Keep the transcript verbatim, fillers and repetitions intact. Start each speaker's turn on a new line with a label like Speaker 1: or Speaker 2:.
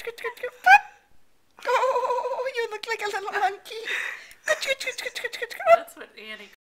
Speaker 1: Oh, you look like a little monkey.
Speaker 2: That's what Annie